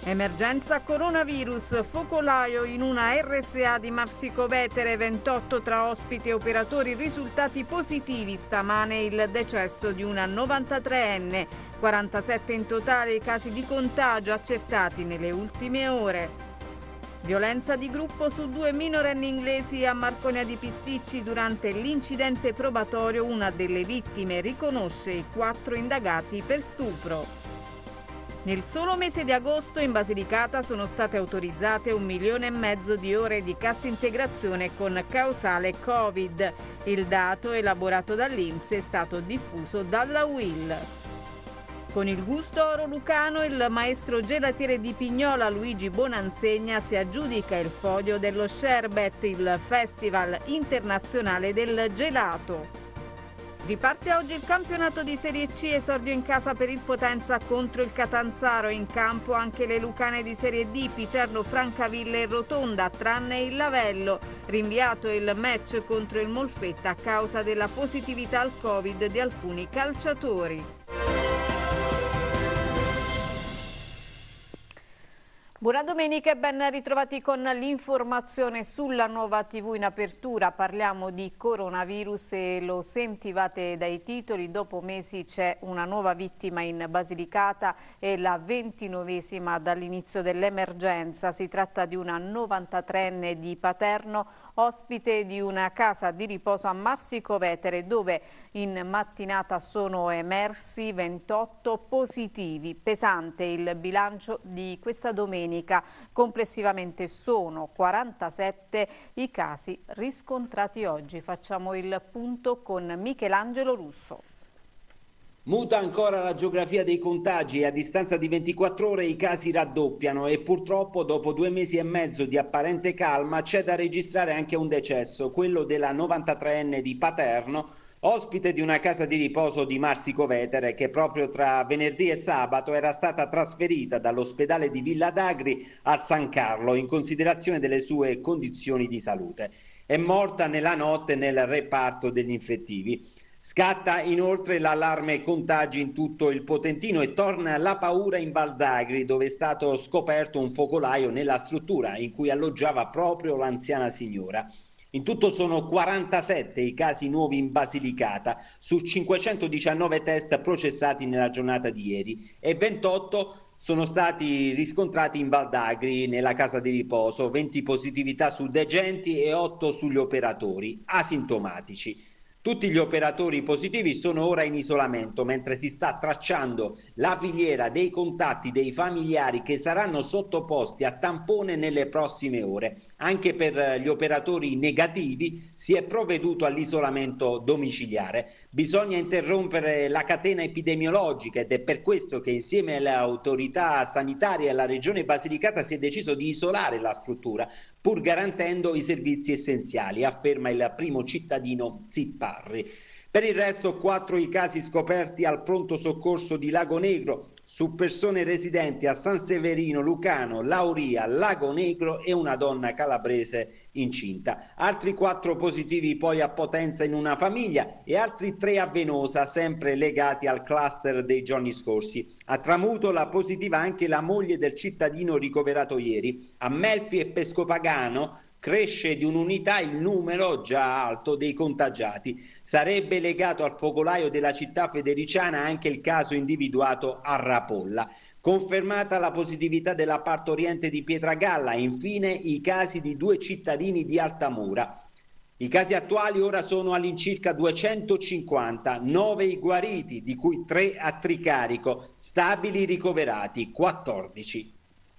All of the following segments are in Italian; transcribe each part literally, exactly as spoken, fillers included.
Emergenza coronavirus, focolaio in una R S A di Marsico Vetere, ventotto tra ospiti e operatori risultati positivi, stamane il decesso di una novantatreenne, quarantasette in totale i casi di contagio accertati nelle ultime ore. Violenza di gruppo su due minorenni inglesi a Marconia di Pisticci durante l'incidente probatorio, una delle vittime riconosce i quattro indagati per stupro. Nel solo mese di agosto in Basilicata sono state autorizzate un milione e mezzo di ore di cassa integrazione con causale Covid. Il dato elaborato dall'I N P S è stato diffuso dalla U I L. Con il gusto oro lucano il maestro gelatiere di Pignola Luigi Bonansegna si aggiudica il podio dello Sherbet, il Festival internazionale del gelato. Riparte oggi il campionato di Serie C, esordio in casa per il Potenza contro il Catanzaro, in campo anche le lucane di Serie D, Picerno, Francavilla e Rotonda, tranne il Lavello. Rinviato il match contro il Molfetta a causa della positività al Covid di alcuni calciatori. Buona domenica e ben ritrovati con l'informazione sulla nuova tivù in apertura. Parliamo di coronavirus e lo sentivate dai titoli. Dopo mesi c'è una nuova vittima in Basilicata e la ventinovesima dall'inizio dell'emergenza. Si tratta di una novantatreenne di Paterno, ospite di una casa di riposo a Marsico Vetere, dove in mattinata sono emersi ventotto positivi. Pesante il bilancio di questa domenica. Complessivamente sono quarantasette i casi riscontrati oggi. Facciamo il punto con Michelangelo Russo. Muta ancora la geografia dei contagi e a distanza di ventiquattro ore i casi raddoppiano e purtroppo dopo due mesi e mezzo di apparente calma c'è da registrare anche un decesso, quello della novantatreenne di Paterno, ospite di una casa di riposo di Marsico Vetere, che proprio tra venerdì e sabato era stata trasferita dall'ospedale di Villa d'Agri a San Carlo in considerazione delle sue condizioni di salute. È morta nella notte nel reparto degli infettivi. Scatta inoltre l'allarme contagi in tutto il Potentino e torna la paura in Val d'Agri, dove è stato scoperto un focolaio nella struttura in cui alloggiava proprio l'anziana signora. In tutto sono quarantasette i casi nuovi in Basilicata su cinquecentodiciannove test processati nella giornata di ieri e ventotto sono stati riscontrati in Val d'Agri nella casa di riposo, venti positività su degenti e otto sugli operatori asintomatici. Tutti gli operatori positivi sono ora in isolamento mentre si sta tracciando la filiera dei contatti dei familiari che saranno sottoposti a tampone nelle prossime ore. Anche per gli operatori negativi si è provveduto all'isolamento domiciliare. Bisogna interrompere la catena epidemiologica ed è per questo che insieme alle autorità sanitarie e alla Regione Basilicata si è deciso di isolare la struttura, pur garantendo i servizi essenziali, afferma il primo cittadino Zipparri. Per il resto, quattro i casi scoperti al pronto soccorso di Lago Negro su persone residenti a San Severino, Lucano, Lauria, Lago Negro e una donna calabrese incinta. Altri quattro positivi poi a Potenza in una famiglia e altri tre a Venosa, sempre legati al cluster dei giorni scorsi. A Tramuto la positiva anche la moglie del cittadino ricoverato ieri. A Melfi e Pescopagano cresce di un'unità il numero già alto dei contagiati. Sarebbe legato al focolaio della città federiciana anche il caso individuato a Rapolla. Confermata la positività della partoriente di Pietragalla e infine i casi di due cittadini di Altamura. I casi attuali ora sono all'incirca duecentocinquanta, nove i guariti, di cui tre a Tricarico, stabili ricoverati quattordici.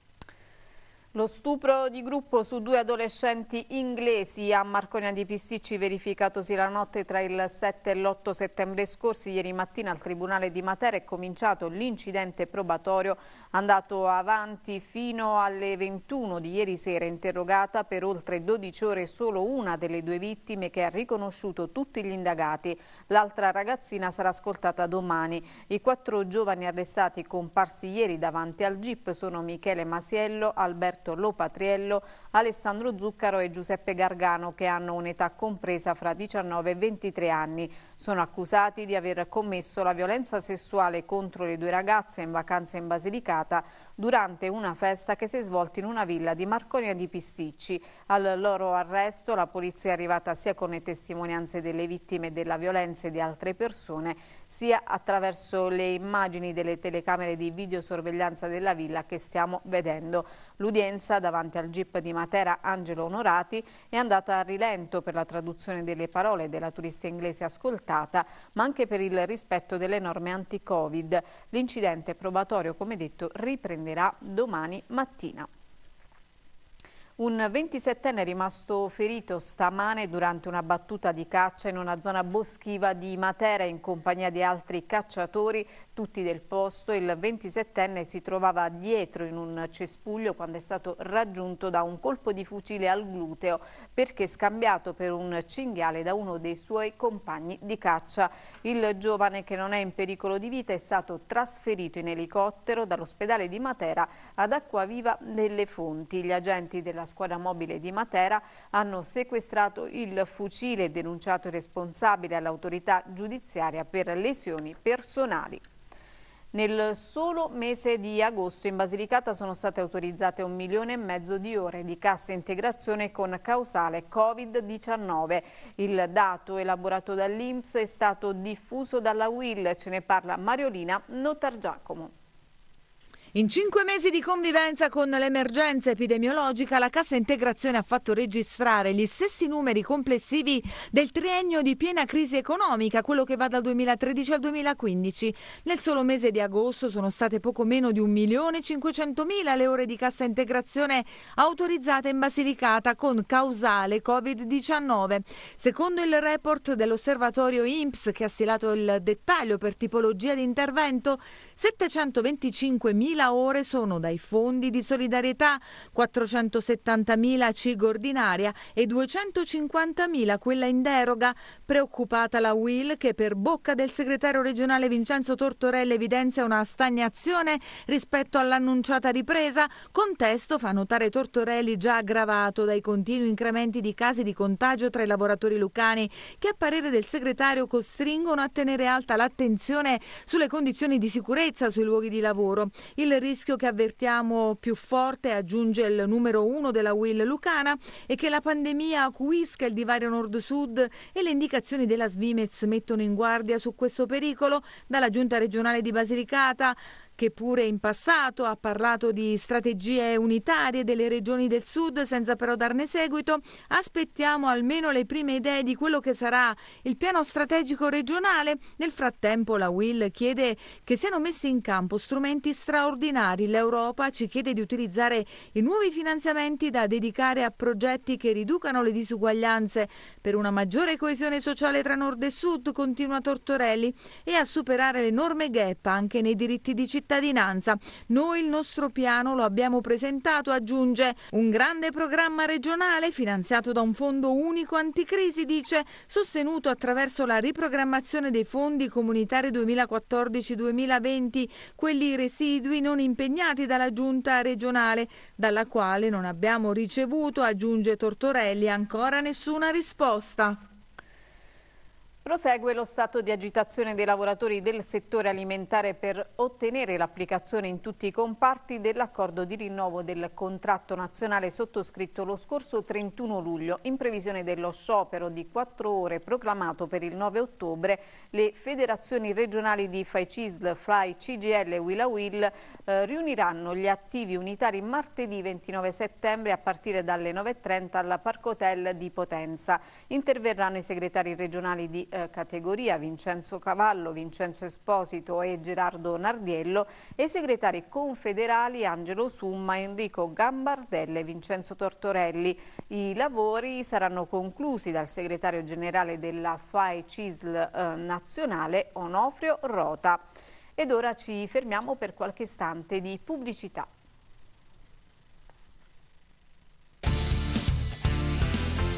Lo stupro di gruppo su due adolescenti inglesi a Marconia di Pisticci, verificatosi la notte tra il sette e l'otto settembre scorsi. Ieri mattina al Tribunale di Matera è cominciato l'incidente probatorio, andato avanti fino alle ventuno di ieri sera. Interrogata per oltre dodici ore solo una delle due vittime, che ha riconosciuto tutti gli indagati. L'altra ragazzina sarà ascoltata domani. I quattro giovani arrestati comparsi ieri davanti al G I P sono Michele Masiello, Alberto Roberto Lopatriello, Alessandro Zuccaro e Giuseppe Gargano, che hanno un'età compresa fra diciannove e ventitré anni. Sono accusati di aver commesso la violenza sessuale contro le due ragazze in vacanza in Basilicata durante una festa che si è svolta in una villa di Marconia di Pisticci. Al loro arresto la polizia è arrivata sia con le testimonianze delle vittime della violenza e di altre persone, sia attraverso le immagini delle telecamere di videosorveglianza della villa che stiamo vedendo. L'udienza davanti al G I P di Matera Angelo Onorati è andata a rilento per la traduzione delle parole della turista inglese ascoltata, ma anche per il rispetto delle norme anti-Covid. L'incidente probatorio, come detto, riprenderà domani mattina. Un ventisettenne è rimasto ferito stamane durante una battuta di caccia in una zona boschiva di Matera in compagnia di altri cacciatori, tutti del posto. Il ventisettenne si trovava dietro in un cespuglio quando è stato raggiunto da un colpo di fucile al gluteo perché scambiato per un cinghiale da uno dei suoi compagni di caccia. Il giovane, che non è in pericolo di vita, è stato trasferito in elicottero dall'ospedale di Matera ad Acquaviva delle Fonti. Gli agenti della squadra mobile di Matera hanno sequestrato il fucile e denunciato il responsabile all'autorità giudiziaria per lesioni personali. Nel solo mese di agosto in Basilicata sono state autorizzate un milione e mezzo di ore di cassa integrazione con causale Covid diciannove. Il dato elaborato dall'I N P S è stato diffuso dalla U I L. Ce ne parla Mariolina Notargiacomo. In cinque mesi di convivenza con l'emergenza epidemiologica, la cassa integrazione ha fatto registrare gli stessi numeri complessivi del triennio di piena crisi economica, quello che va dal duemilatredici al duemilaquindici. Nel solo mese di agosto sono state poco meno di un milione cinquecentomila le ore di cassa integrazione autorizzate in Basilicata con causale Covid diciannove. Secondo il report dell'osservatorio I N P S, che ha stilato il dettaglio per tipologia di intervento, settecentoventicinquemila ore sono dai fondi di solidarietà, quattrocentosettantamila C I G ordinaria e duecentocinquantamila quella in deroga. Preoccupata la U I L, che per bocca del segretario regionale Vincenzo Tortorella evidenzia una stagnazione rispetto all'annunciata ripresa. Contesto, fa notare Tortorelli, già aggravato dai continui incrementi di casi di contagio tra i lavoratori lucani, che a parere del segretario costringono a tenere alta l'attenzione sulle condizioni di sicurezza sui luoghi di lavoro. Il rischio che avvertiamo più forte, aggiunge il numero uno della U I L lucana, è che la pandemia acuisca il divario nord-sud, e le indicazioni della Svimez mettono in guardia su questo pericolo. Dalla giunta regionale di Basilicata, che pure in passato ha parlato di strategie unitarie delle regioni del sud senza però darne seguito, aspettiamo almeno le prime idee di quello che sarà il piano strategico regionale. Nel frattempo la U I L chiede che siano messi in campo strumenti straordinari. L'Europa ci chiede di utilizzare i nuovi finanziamenti da dedicare a progetti che riducano le disuguaglianze per una maggiore coesione sociale tra nord e sud, continua Tortorelli, e a superare l'enorme gap anche nei diritti di cittadinanza. cittadinanza. Noi il nostro piano lo abbiamo presentato, aggiunge, un grande programma regionale finanziato da un fondo unico anticrisi, dice, sostenuto attraverso la riprogrammazione dei fondi comunitari duemilaquattordici duemilaventi, quelli residui non impegnati dalla giunta regionale, dalla quale non abbiamo ricevuto, aggiunge Tortorelli, ancora nessuna risposta. Prosegue lo stato di agitazione dei lavoratori del settore alimentare per ottenere l'applicazione in tutti i comparti dell'accordo di rinnovo del contratto nazionale sottoscritto lo scorso trentuno luglio. In previsione dello sciopero di quattro ore proclamato per il nove ottobre, le federazioni regionali di F A I C I S L, F L A I, C G I L e Willa Will eh, riuniranno gli attivi unitari martedì ventinove settembre a partire dalle nove e trenta al Parco Hotel di Potenza. Interverranno i segretari regionali di categoria Vincenzo Cavallo, Vincenzo Esposito e Gerardo Nardiello, e i segretari confederali Angelo Summa, Enrico Gambardella e Vincenzo Tortorelli. I lavori saranno conclusi dal segretario generale della F A I C I S L eh, nazionale Onofrio Rota. Ed ora ci fermiamo per qualche istante di pubblicità.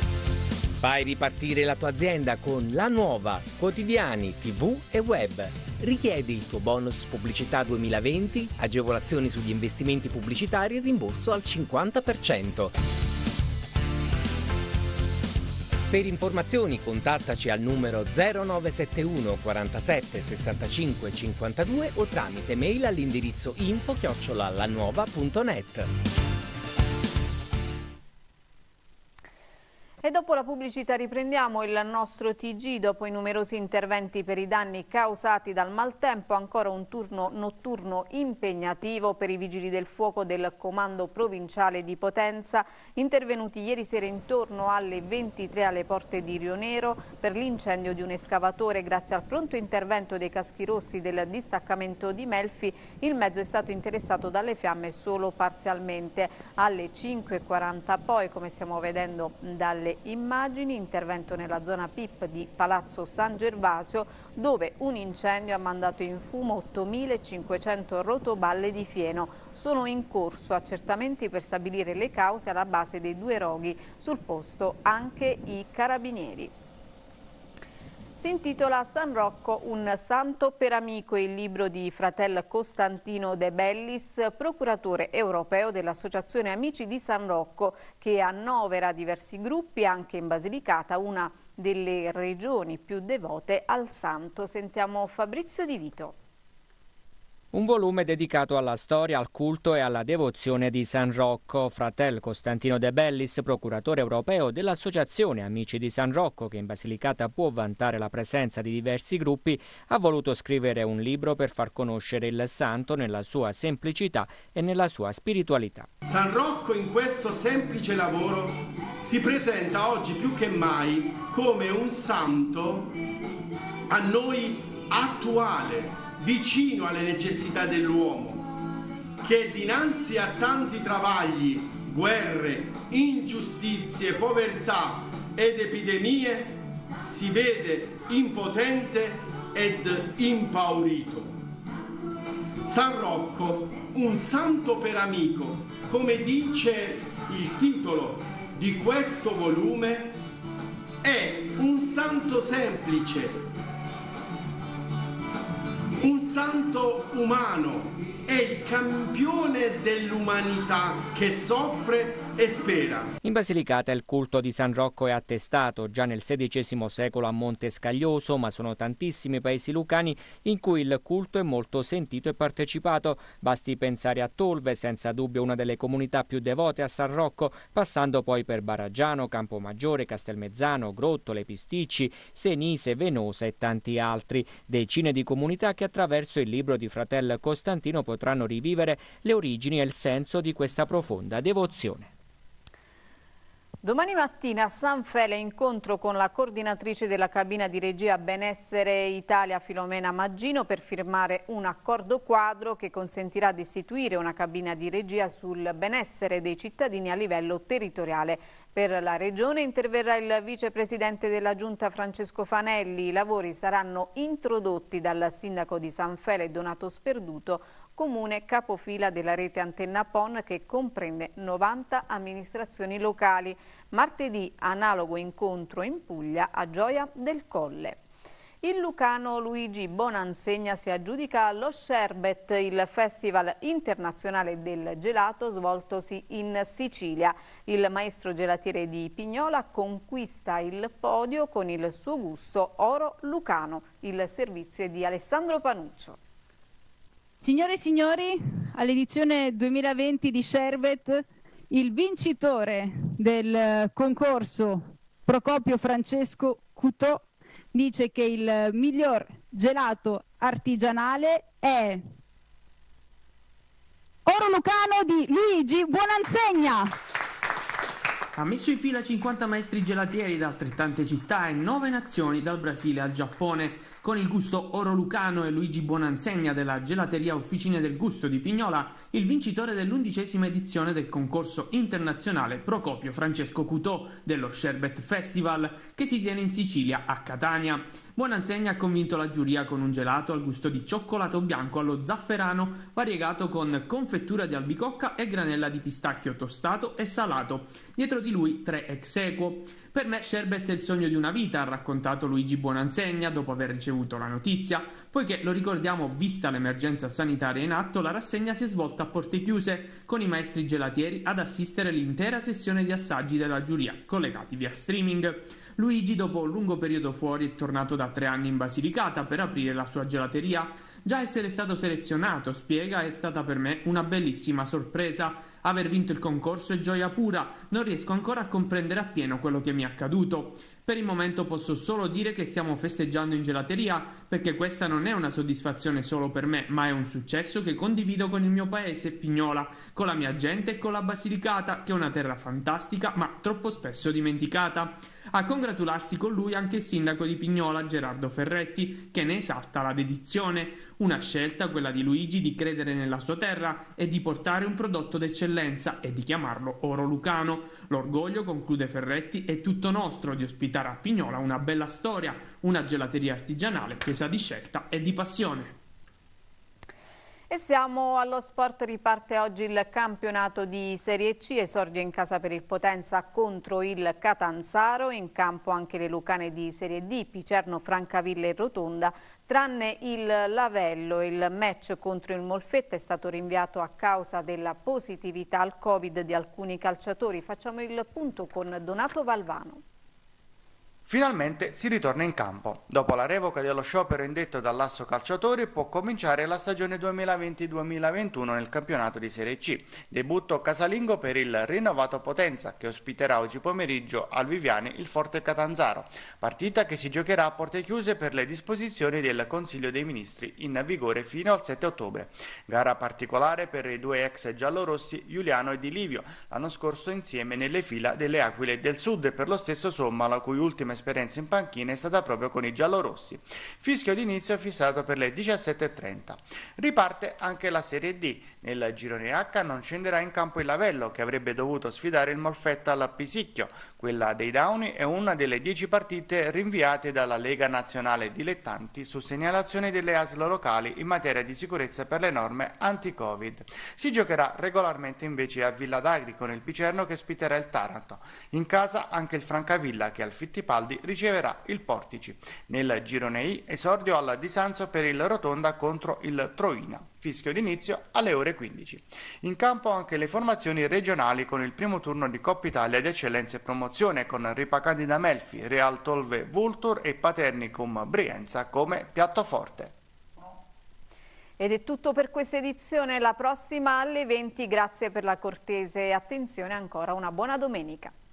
Fai ripartire la tua azienda con La Nuova, quotidiani, tivù e web. Richiedi il tuo bonus pubblicità duemilaventi, agevolazioni sugli investimenti pubblicitari e rimborso al cinquanta per cento. Per informazioni contattaci al numero zero nove sette uno quarantasette sessantacinque cinquantadue o tramite mail all'indirizzo info chiocciola lanuova punto net. E dopo la pubblicità riprendiamo il nostro T G. Dopo i numerosi interventi per i danni causati dal maltempo, ancora un turno notturno impegnativo per i vigili del fuoco del Comando Provinciale di Potenza, intervenuti ieri sera intorno alle ventitré alle porte di Rio Nero per l'incendio di un escavatore. Grazie al pronto intervento dei caschi rossi del distaccamento di Melfi, il mezzo è stato interessato dalle fiamme solo parzialmente. Alle cinque e quaranta poi, come stiamo vedendo dalle immagini, intervento nella zona P I P di Palazzo San Gervasio, dove un incendio ha mandato in fumo ottomilacinquecento rotoballe di fieno. Sono in corso accertamenti per stabilire le cause alla base dei due roghi, sul posto anche i carabinieri. Si intitola San Rocco, un santo per amico, il libro di fratel Costantino De Bellis, procuratore europeo dell'Associazione Amici di San Rocco, che annovera diversi gruppi anche in Basilicata, una delle regioni più devote al santo. Sentiamo Fabrizio Di Vito. Un volume dedicato alla storia, al culto e alla devozione di San Rocco. Fratel Costantino De Bellis, procuratore europeo dell'Associazione Amici di San Rocco, che in Basilicata può vantare la presenza di diversi gruppi, ha voluto scrivere un libro per far conoscere il santo nella sua semplicità e nella sua spiritualità. San Rocco in questo semplice lavoro si presenta oggi più che mai come un santo a noi attuale, vicino alle necessità dell'uomo, che dinanzi a tanti travagli, guerre, ingiustizie, povertà ed epidemie si vede impotente ed impaurito. San Rocco, un santo per amico, come dice il titolo di questo volume, è un santo semplice, un santo umano, è il campione dell'umanità che soffre e spera. In Basilicata il culto di San Rocco è attestato già nel sedicesimo secolo a Monte Scaglioso, ma sono tantissimi paesi lucani in cui il culto è molto sentito e partecipato. Basti pensare a Tolve, senza dubbio una delle comunità più devote a San Rocco, passando poi per Baraggiano, Campomaggiore, Castelmezzano, Grottole, Pisticci, Senise, Venosa e tanti altri. Decine di comunità che attraverso il libro di fratel Costantino potranno rivivere le origini e il senso di questa profonda devozione. Domani mattina a San Fele incontro con la coordinatrice della cabina di regia Benessere Italia Filomena Maggino per firmare un accordo quadro che consentirà di istituire una cabina di regia sul benessere dei cittadini a livello territoriale. Per la Regione interverrà il vicepresidente della Giunta Francesco Fanelli. I lavori saranno introdotti dal sindaco di San Fele Donato Sperduto, comune capofila della rete Antenna P O N che comprende novanta amministrazioni locali. Martedì analogo incontro in Puglia a Gioia del Colle. Il lucano Luigi Bonansegna si aggiudica lo Sherbet, il festival internazionale del gelato svoltosi in Sicilia. Il maestro gelatiere di Pignola conquista il podio con il suo gusto oro lucano. Il servizio è di Alessandro Panuccio. Signore e signori, all'edizione duemilaventi di Sherbet, il vincitore del concorso Procopio Francesco Cutò dice che il miglior gelato artigianale è Oro Lucano di Luigi Bonansegna. Ha messo in fila cinquanta maestri gelatieri da altrettante città e nove nazioni, dal Brasile al Giappone. Con il gusto Oro Lucano e Luigi Bonansegna della gelateria Officine del Gusto di Pignola, il vincitore dell'undicesima edizione del concorso internazionale Procopio Francesco Cutò dello Sherbet Festival, che si tiene in Sicilia a Catania. Buonansegna ha convinto la giuria con un gelato al gusto di cioccolato bianco allo zafferano variegato con confettura di albicocca e granella di pistacchio tostato e salato. Dietro di lui tre ex equo. Per me sherbet è il sogno di una vita, ha raccontato Luigi Buonansegna dopo aver ricevuto la notizia, poiché lo ricordiamo, vista l'emergenza sanitaria in atto, la rassegna si è svolta a porte chiuse con i maestri gelatieri ad assistere l'intera sessione di assaggi della giuria, collegati via streaming. Luigi, dopo un lungo periodo fuori, è tornato da tre anni in Basilicata per aprire la sua gelateria. Già essere stato selezionato, spiega, è stata per me una bellissima sorpresa. Aver vinto il concorso è gioia pura, non riesco ancora a comprendere appieno quello che mi è accaduto. Per il momento posso solo dire che stiamo festeggiando in gelateria, perché questa non è una soddisfazione solo per me, ma è un successo che condivido con il mio paese, Pignola, con la mia gente e con la Basilicata, che è una terra fantastica ma troppo spesso dimenticata. A congratularsi con lui anche il sindaco di Pignola, Gerardo Ferretti, che ne esalta la dedizione. Una scelta, quella di Luigi, di credere nella sua terra e di portare un prodotto d'eccellenza e di chiamarlo Oro Lucano. L'orgoglio, conclude Ferretti, è tutto nostro di ospitare a Pignola una bella storia, una gelateria artigianale che sa di scelta e di passione. E siamo allo sport, riparte oggi il campionato di Serie C, esordio in casa per il Potenza contro il Catanzaro, in campo anche le lucane di Serie D, Picerno, Francavilla e Rotonda, tranne il Lavello. Il match contro il Molfetta è stato rinviato a causa della positività al Covid di alcuni calciatori. Facciamo il punto con Donato Valvano. Finalmente si ritorna in campo. Dopo la revoca dello sciopero indetto dall'Asso Calciatori può cominciare la stagione duemilaventi duemilaventuno nel campionato di Serie C. Debutto casalingo per il rinnovato Potenza che ospiterà oggi pomeriggio al Viviani il Forte Catanzaro. Partita che si giocherà a porte chiuse per le disposizioni del Consiglio dei Ministri in vigore fino al sette ottobre. Gara particolare per i due ex giallorossi Giuliano e Di Livio, l'anno scorso insieme nelle fila delle Aquile del Sud per lo stesso somma la cui ultima esperienza in panchina è stata proprio con i giallorossi. Fischio d'inizio fissato per le diciassette e trenta. Riparte anche la Serie D. Nel girone H non scenderà in campo il Lavello, che avrebbe dovuto sfidare il Molfetta al Pisicchio. Quella dei Dauni è una delle dieci partite rinviate dalla Lega Nazionale Dilettanti su segnalazione delle A S L locali in materia di sicurezza per le norme anti-Covid. Si giocherà regolarmente invece a Villa d'Agri con il Picerno che ospiterà il Taranto. In casa anche il Francavilla che al Fittipaldi riceverà il Portici. Nel girone I esordio al Di Sanzo per il Rotonda contro il Troina. Fischio d'inizio alle ore quindici. In campo anche le formazioni regionali con il primo turno di Coppa Italia di Eccellenza e Promozione con Ripacandida Melfi, Real Tolve Vultur e Paternicum Brienza come piatto forte. Ed è tutto per questa edizione, la prossima alle venti. Grazie per la cortese attenzione, ancora una buona domenica.